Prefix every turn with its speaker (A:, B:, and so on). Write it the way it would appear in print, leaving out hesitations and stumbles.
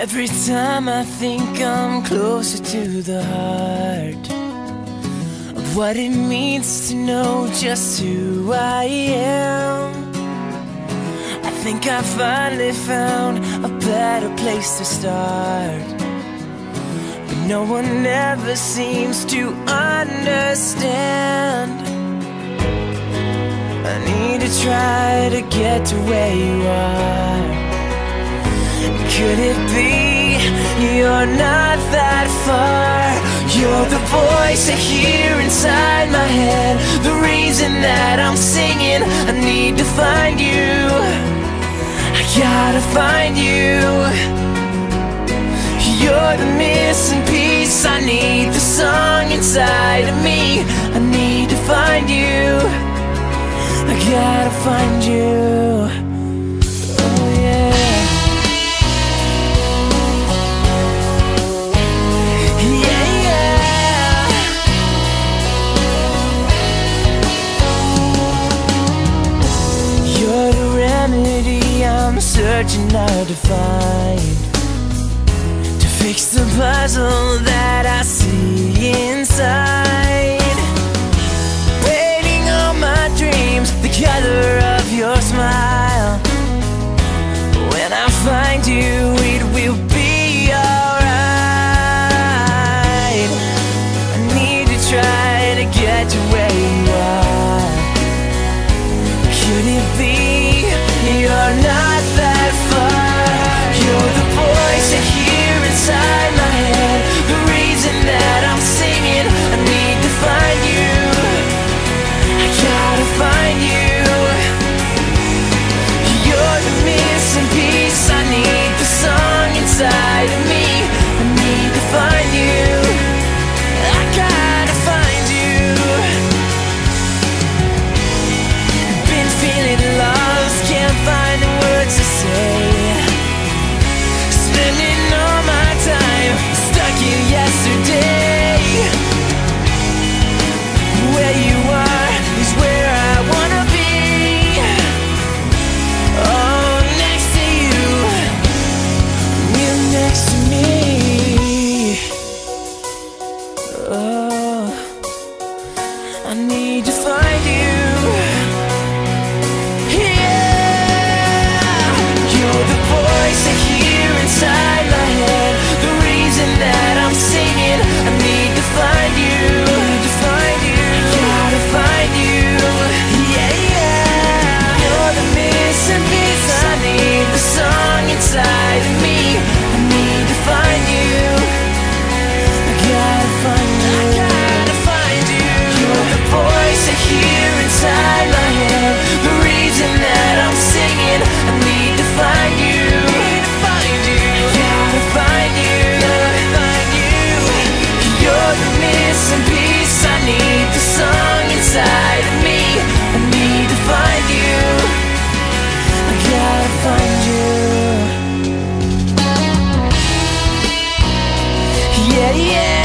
A: Every time I think I'm closer to the heart of what it means to know just who I am, I think I finally found a better place to start. But no one ever seems to understand. I need to try to get to where you are. Could it be you're not that far? You're the voice I hear inside my head, the reason that I'm singing. I need to find you, I gotta find you. You're the missing piece, I need the song inside of me. I need to find you, I gotta find you. I'm searching hard to find, to fix the puzzle that I see inside. Painting all my dreams the color of your smile. When I find you, it will be alright. I need to try to get to where you are. Could it be you're not that far? You're the voice I hear inside my head, the reason that I'm singing. I need to find you, I gotta find you. You're the missing piece, I need the song inside of me. I need to find you, I gotta find you. Been feeling lost, can't find the words to say. Spending all my time stuck in yesterday. Where you are is where I wanna be. Oh, next to you, you next to me. Oh, I need to find you. Inside my head, the reason that I'm singing. I need to find you, to find you, I gotta find you. Yeah, yeah. You're the missing piece, I need the song inside of me. I need to find you, I gotta find you, I gotta find you. You're the voice I hear inside my head, the reason that I'm singing. I need to find you, find you, find you. You're the missing piece, I need the song inside of me. I need to find you, I gotta find you. Yeah, yeah.